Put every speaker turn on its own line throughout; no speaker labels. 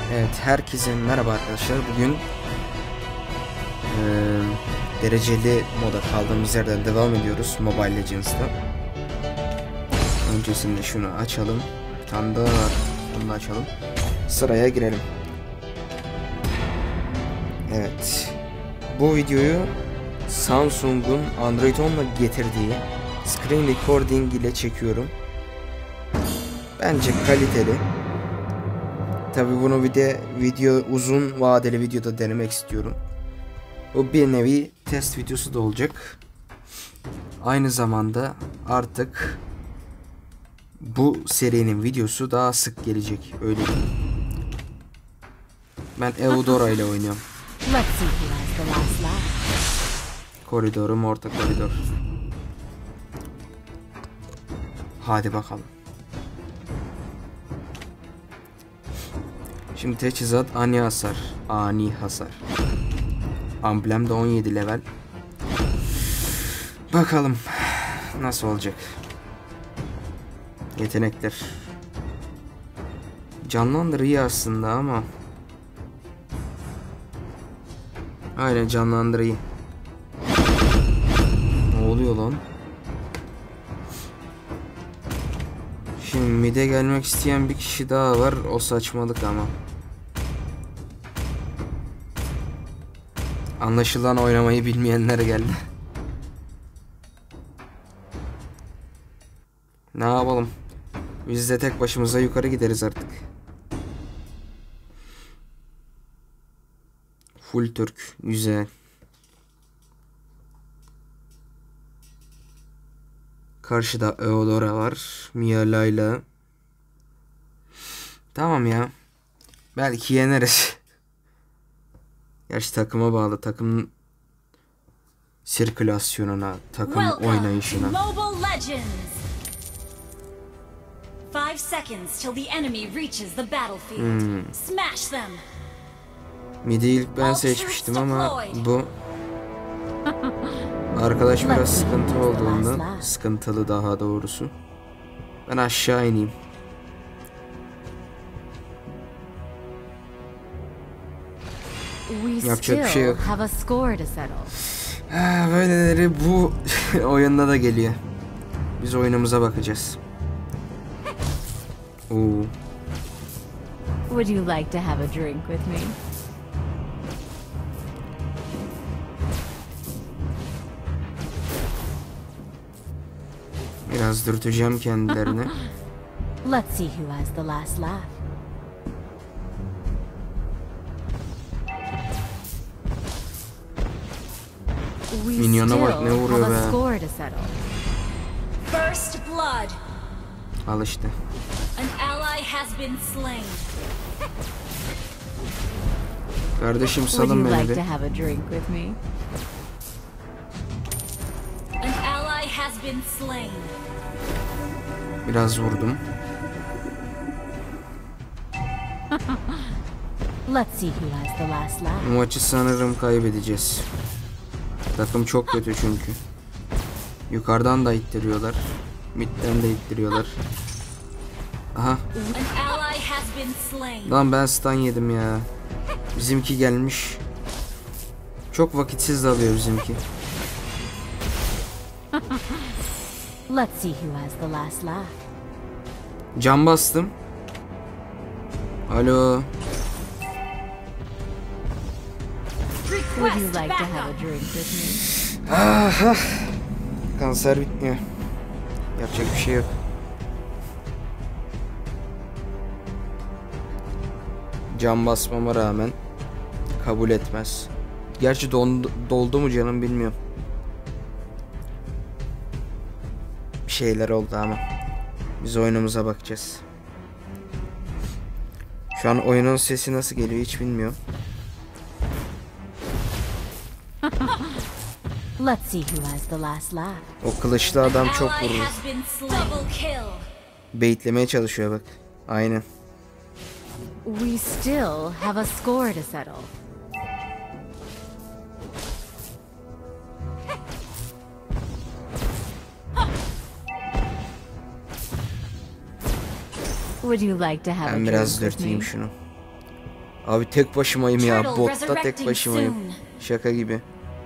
Evet, herkese merhaba arkadaşlar. Bugün dereceli moda kaldığımız yerden devam ediyoruz Mobile Legends'ta. Öncesinde şunu açalım. Bir tane daha var. Onu da açalım. Sıraya girelim. Evet. Bu videoyu Samsung'un Android 10'la getirdiği Screen Recording ile çekiyorum. Bence kaliteli. Tabi bunu video uzun vadeli videoda denemek istiyorum. Bu bir nevi test videosu da olacak. Aynı zamanda artık bu serinin videosu daha sık gelecek. Öyle değil. Ben Eudora ile oynuyorum. Koridorum orta koridor. Hadi bakalım. Şimdi teçhizat ani hasar. Ani hasar. Amblem de 17 level. Bakalım nasıl olacak. Yetenekler. Canlandır iyi aslında ama. Aynen canlandır iyi. Ne oluyor lan? Şimdi mid'e gelmek isteyen bir kişi daha var. O saçmalık ama. Anlaşılan oynamayı bilmeyenler geldi. Ne yapalım? Biz de tek başımıza yukarı gideriz artık. Full Türk. Güzel. Karşıda Eudora var. Mia Layla. Tamam ya. Belki yeneriz. Gerçi takıma bağlı. Takım sirkülasyonuna, takım oynayışına.
5 seconds till the enemy reaches the battlefield. Smash them.
Mid'i ilk ben seçmiştim ama bu arkadaş biraz sıkıntı olduğundan, sıkıntılı daha doğrusu. Ben aşağı ineyim. Yapacak bir şey yok. Böyleleri bu oyunda da geliyor. Biz oyunumuza bakacağız. Oo.
Would you like to have a drink with me?
Biraz dürteceğim kendilerini.
Let's see who has the last laugh.
Minyona bak ne vuruyor be.
First blood.
Al işte.
An ally has been slain.
Kardeşim salın beni bir.
An ally has been slain.
Biraz vurdum.
Let's see who has the last laugh.
Bu maçı sanırım kaybedeceğiz. Takım çok kötü çünkü. Yukarıdan da ittiriyorlar. Mid'den de ittiriyorlar. Aha. Lan ben stun yedim ya. Bizimki gelmiş. Çok vakitsiz dalıyor bizimki.
Let's see who has the last laugh.
Can bastım. Alo.
Would you like to have a drink with me?
Ah, kanser bitmiyor. Yapacak bir şey yok. Can basmama rağmen kabul etmez. Gerçi doldu mu canım bilmiyorum. Bir şeyler oldu ama. Biz oyunumuza bakacağız. Şu an oyunun sesi nasıl geliyor hiç bilmiyorum.
Let's see who has the last laugh.
O kılıçlı adam çok vurur. Baitlemeye çalışıyor bak. Aynen.
We still have a score to settle.
Ben biraz dürteyim şunu. Abi tek başımayım ya.
Turtle
Botta tek
resurrecting
başımayım.
soon.
Şaka gibi.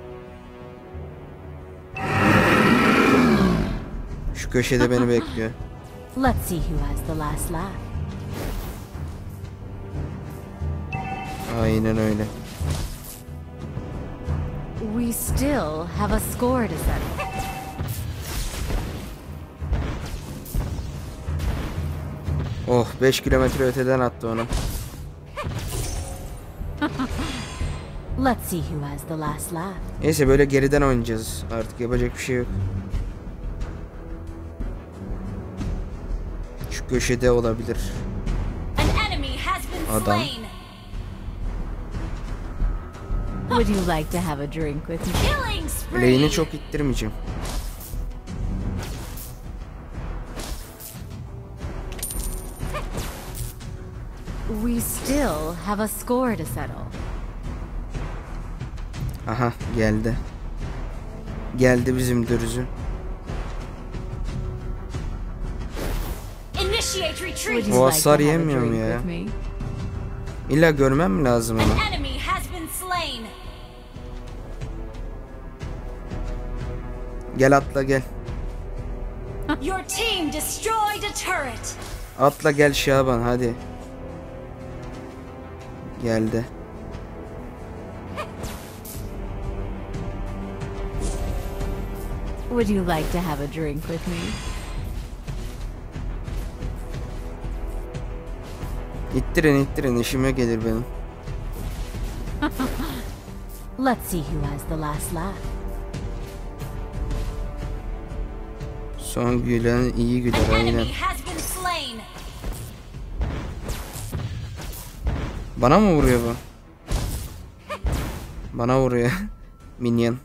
Şu köşede beni bekliyor.
Let's see who has the last laugh.
Aynen öyle.
We still have a score to settle.
Oh 5 kilometre öteden attı onu.
Let's see who has the last laugh.
Neyse böyle geriden oynayacağız. Artık yapacak bir şey yok. Şu köşede olabilir.
An enemy has been
Adam.
slain.
Would you like to have a drink with me?
Killing spree.
Lane'i çok ittirmeyeceğim.
We still have a score to settle.
Aha geldi. Geldi bizim dürüzü.
Initiate retreat.
Would
O
you like to
hasar
have a
yemiyor mu
drink
ya?
with me?
İlla görmem mi lazım onu?
An enemy has been slain.
Gel atla gel.
Your team destroyed a turret.
Atla gel Şaban hadi. Geldi.
Would you like to have a drink with me?
İttirin işime gelir benim.
Let's see who has the last laugh.
Son gülen iyi güler
An
aynen.
enemy has been slain.
Bana mı vuruyor bu? Bana vuruyor. Minyon.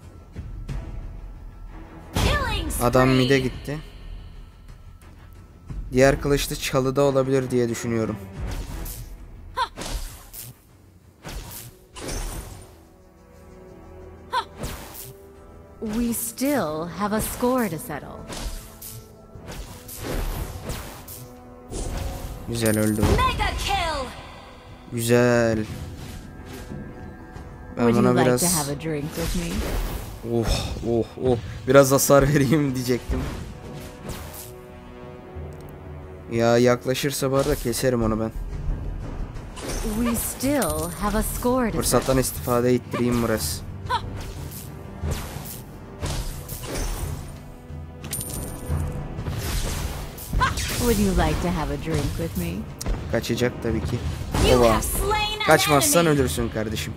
Killing spree.
Adam mid'e gitti. Diğer kılıçlı çalıda olabilir diye düşünüyorum.
We still have a score to settle.
Güzel öldü bu.
Mega kill.
Güzel. Ben
Would you
buna
like
biraz...
to have a drink with me?
Oh. Biraz hasar vereyim diyecektim. Ya yaklaşırsa bu arada keserim onu ben.
We still have a score to settle.
Fırsattan istifade ettireyim biraz.
Would you like to have a drink with me?
Kaçacak tabii ki.
You
Ova.
have slain an
Kaçmazsan
enemy.
ölürsün kardeşim.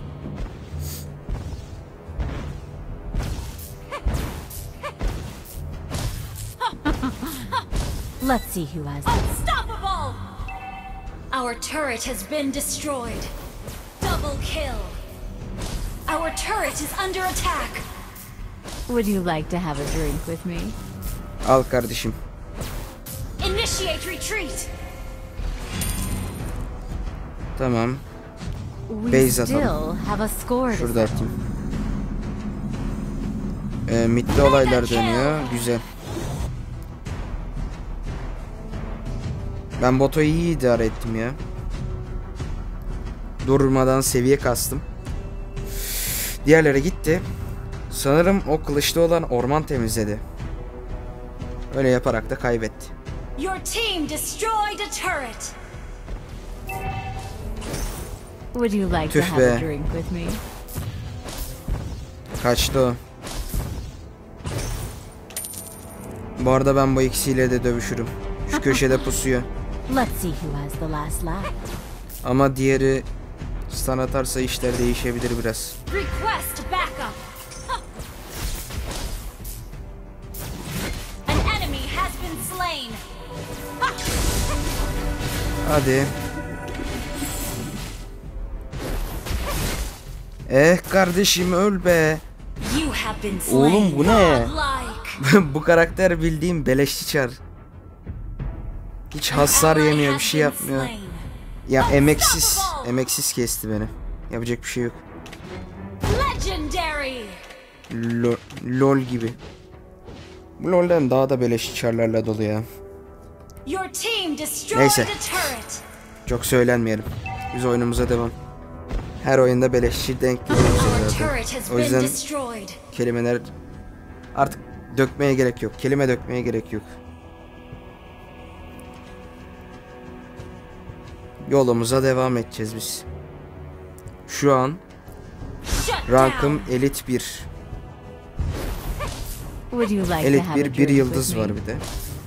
Let's see who has.
Unstoppable. Our turret has been destroyed. Double kill. Our turret is under attack.
Would you like to have a drink with me?
Al kardeşim.
Initiate retreat.
Tamam.
We
Base atalım.
still have a score to
Şurada
settle.
atayım. Mid'de olaylar dönüyor. Güzel. Ben botu iyi idare ettim ya. Durmadan seviye kastım. Diğerleri gitti. Sanırım o kılıçlı olan orman temizledi. Öyle yaparak da kaybetti.
Your team destroyed a turret.
Would you like to
Tüh
have
be.
a drink with me?
Kaçtı o. Bu arada ben bu ikisiyle de dövüşürüm. Şu köşede pusuyor.
Let's see who has the last laugh.
Ama diğeri stun atarsa işler değişebilir biraz.
Request backup. An enemy has been slain.
Hadi. Kardeşim öl be.
You have been slain.
Oğlum bu ne?
Godlike.
Bu karakter bildiğim beleşçi çar. Hiç hasar
Ally
yemiyor, bir
has
şey
been
yapmıyor.
slain.
Ya emeksiz kesti beni. Yapacak bir şey yok.
Legendary.
LOL gibi. Bu LOL'den daha da beleşçi çarlarla dolu ya.
Your team destroyed
Neyse.
a turret.
Çok söylenmeyelim. Biz oyunumuza devam. Her oyunda beleşçi denk geliyor
Our
zaten.
turret has
O
been
yüzden
destroyed.
kelimeler artık dökmeye gerek yok. Kelime dökmeye gerek yok. Yolumuza devam edeceğiz biz. Şu an
Shut
rankım
down.
elit 1.
Would you like to
Elit
have a
1,
drink
1 yıldız
with me?
var bir de.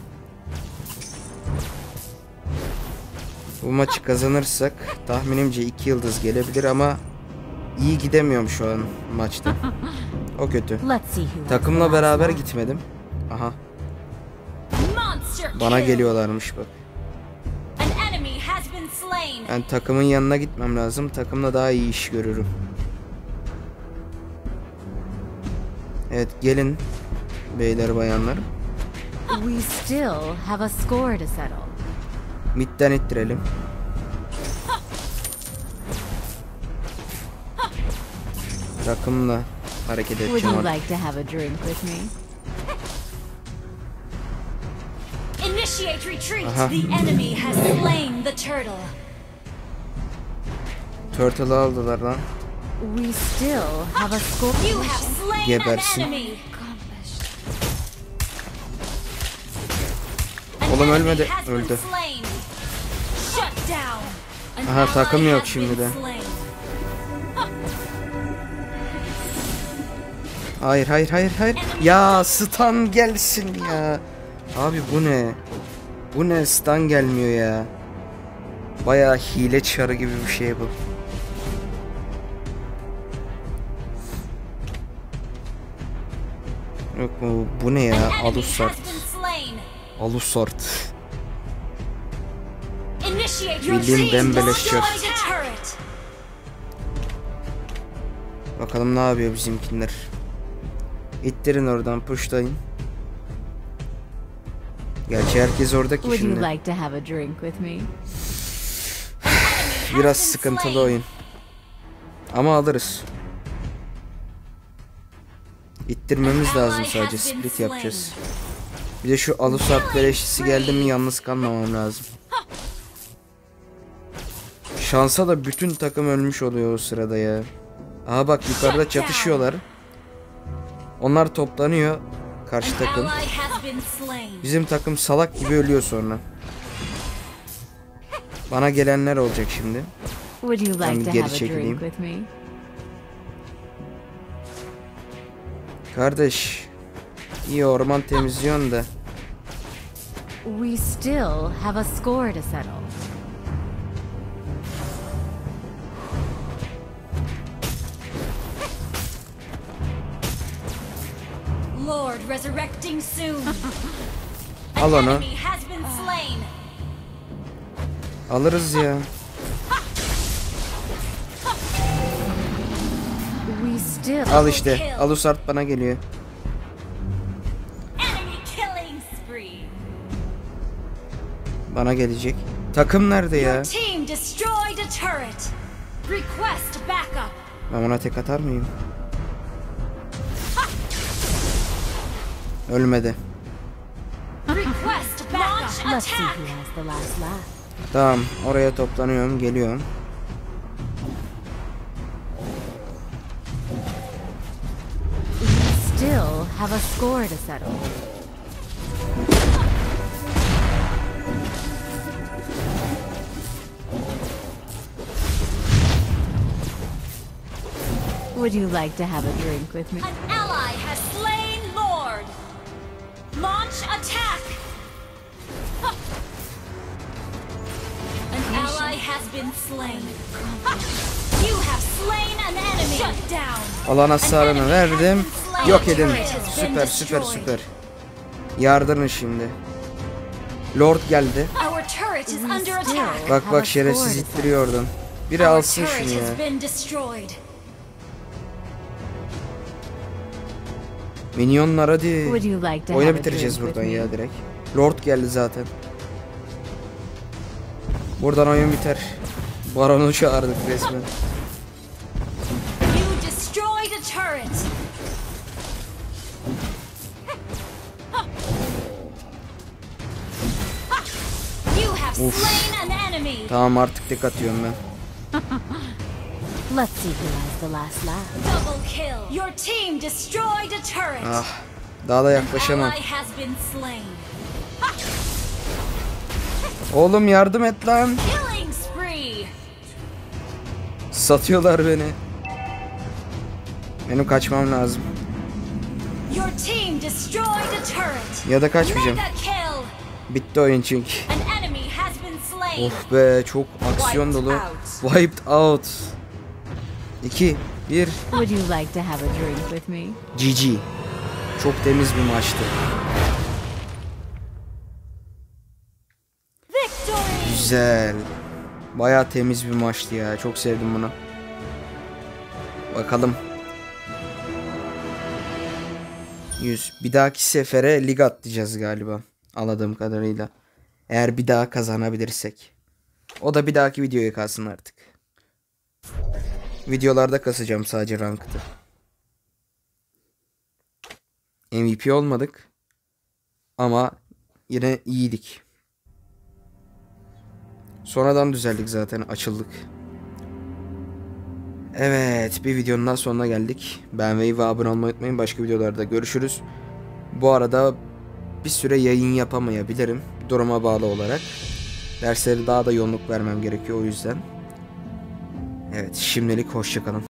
Bu maçı kazanırsak tahminimce 2 yıldız gelebilir ama iyi gidemiyorum şu an maçta. O kötü.
Let's see who has
Takımla
the last
beraber
laugh.
gitmedim. Aha,
Monster
bana
kill.
geliyorlarmış bak.
An enemy has been slain.
Ben takımın yanına gitmem lazım. Takımla daha iyi iş görürüm. Evet, gelin beyler bayanlar.
We still have a score to settle.
Midden ittirelim. Takımla hareket
Would
edeceğim
you
artık.
like to have a drink with me?
Initiate retreat.
Aha.
The enemy has slain the turtle.
Turtle'ı aldılar lan.
We still have a score.
You have slain
Gebersin.
an enemy. An
Oğlum
enemy
ölmedi,
has been
öldü.
slain. Shut down. An
Aha,
ally
takım yok
has
şimdi
been
de.
slain.
Hayır, hayır, hayır, hayır. Ya stun gelsin ya. Abi bu ne? Bu ne, stun gelmiyor ya. Bayağı hile çarı gibi bir şey bu. Yok mu? Bu ne ya?
An enemy
Alucard.
has been slain.
Alucard.
Initiate
Bildiğin
retreat.
bembeleş
Destroy
çar.
the turret.
Bakalım ne yapıyor bizimkiler. İttirin oradan, pushlayın. Gerçi herkes oradaki
Would you
şimdi.
like to have a drink with me?
Biraz sıkıntılı oyun. Ama alırız. İttirmemiz lazım sadece. Split yapacağız. Bir de şu Alucard beleşçisi geldi mi yalnız kalmamam lazım. Şansa da bütün takım ölmüş oluyor o sırada ya. Aha bak, yukarıda çatışıyorlar. Onlar toplanıyor. Karşı
An
takım.
ally has been slain.
Bizim takım salak gibi ölüyor sonra. Bana gelenler olacak şimdi.
Would you
Ben
like
bir
to
geri
have a
çekileyim.
drink with me?
Kardeş, iyi orman temizliyorsun da.
We still have a score to settle.
Lord resurrecting soon.
Al onu.
Enemy has been slain.
Alırız ya.
We still
Al işte. Alucard bana geliyor.
Enemy killing spree.
Bana gelecek. Takım nerede
Your
ya?
team destroyed a turret. Request backup.
Ben ona tek atar mıyım? Ölmedi.
Request backup.
Let's see
Attack.
who has the last laugh.
Tamam, oraya toplanıyorum, geliyorum.
We still have a score to settle. Would you like to have a drink with me?
An ally has slain Lord. Launch attack. An ally has been slain. You have slain an enemy. Shut down.
Alan hasarını verdim. Yok edin. Süper, süper, süper. Yardırın şimdi. Lord geldi.
Our turret is under attack.
Bak bak, şerefsiz ittiriyor oradan. Biri
Our
alsın
turret
şunu ya.
has been destroyed.
Minyonlar hadi.
Would you like to have
Oyunu
a
bitireceğiz
drink
buradan
with me?
ya direkt. Lord geldi zaten. Buradan oyun biter. Baron'u çağırdık resmen.
You destroyed a turret. You have slain an enemy.
Tamam, artık tek atıyorum ben.
Let's see who has the last laugh.
Double kill. Your team destroyed a turret.
Ah, daha da yaklaşamam.
Ally has been slain.
Oğlum yardım et lan.
Killing spree.
Satıyorlar beni. Benim kaçmam lazım.
Your team destroyed a turret.
Ya da kaçmayacağım.
Mega kill.
Bitti oyun çünkü.
An enemy has been slain.
Of be, çok aksiyon dolu. Wiped out. 2, 1.
Would you like to have a drink with me?
GG. Çok temiz bir maçtı.
Victory.
Güzel. Bayağı temiz bir maçtı ya. Çok sevdim bunu. Bakalım. 100. Bir dahaki sefere lig atlayacağız galiba. Anladığım kadarıyla. Eğer bir daha kazanabilirsek. O da bir dahaki videoya kalsın artık. Videolarda kasacağım sadece ranked'ı. MVP olmadık. Ama yine iyiydik. Sonradan düzeldik zaten. Açıldık. Evet. Bir videonun daha sonuna geldik. Beğenmeyi ve abone olmayı unutmayın. Başka videolarda görüşürüz. Bu arada bir süre yayın yapamayabilirim. Duruma bağlı olarak. Derslere daha da yoğunluk vermem gerekiyor o yüzden. Evet. Şimdilik hoşça kalın.